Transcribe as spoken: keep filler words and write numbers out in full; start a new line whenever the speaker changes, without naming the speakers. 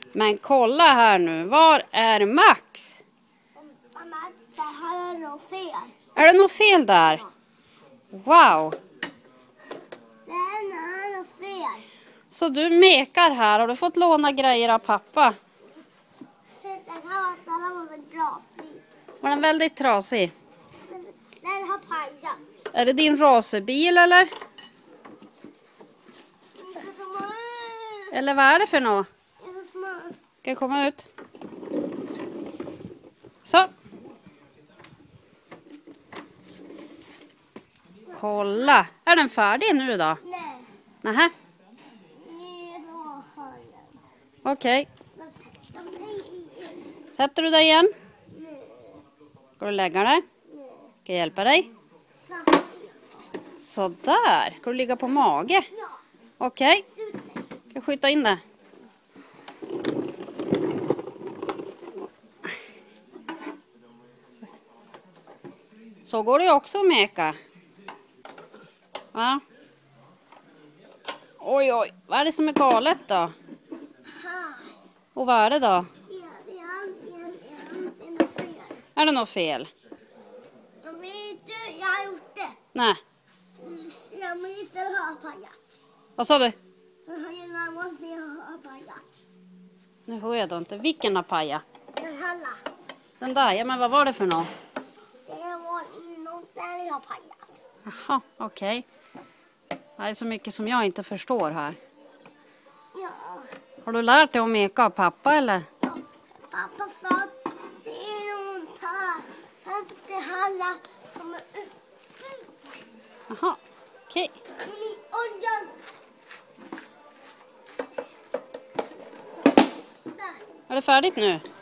Men kolla här nu. Var är Max?
Mamma, det här är nog fel.
Är det något fel där? Wow.
Det är nog fel.
Så du mekar här. Har du fått låna grejer av pappa?
För den här var så här var så trasig.
Var den väldigt trasig?
Den, den har pajat.
Är det din racerbil eller? Eller vad är det för något? Ska jag komma ut? Så. Kolla. Är den färdig nu då?
Nej.
Nähä. Okej. Sätter du dig igen? Ska du lägga dig? Ska jag hjälpa dig? Så där. Ska du ligga på mage? Okej. Ska jag skjuta in det? Så går det också att meka. Va? Oj, oj. Vad är det som är galet då? Och vad är det då? Är det något fel?
Jag vet du, jag har gjort det.
Nej.
Jag måste ha pajat.
Vad sa du?
Jag måste ha pajat.
Nu hör jag då inte. Vilken har pajat?
Den här.
Den där, ja men vad var det för något?
Det var inom där jag har pajat.
Jaha, okej. Okay. Det är så mycket som jag inte förstår här.
Ja.
Har du lärt dig att meka av pappa eller?
Ja. Pappa sa att det är någon här. Sen det här kommer upp.
Jaha, okej.
Okay. I oljan.
Är det färdigt nu?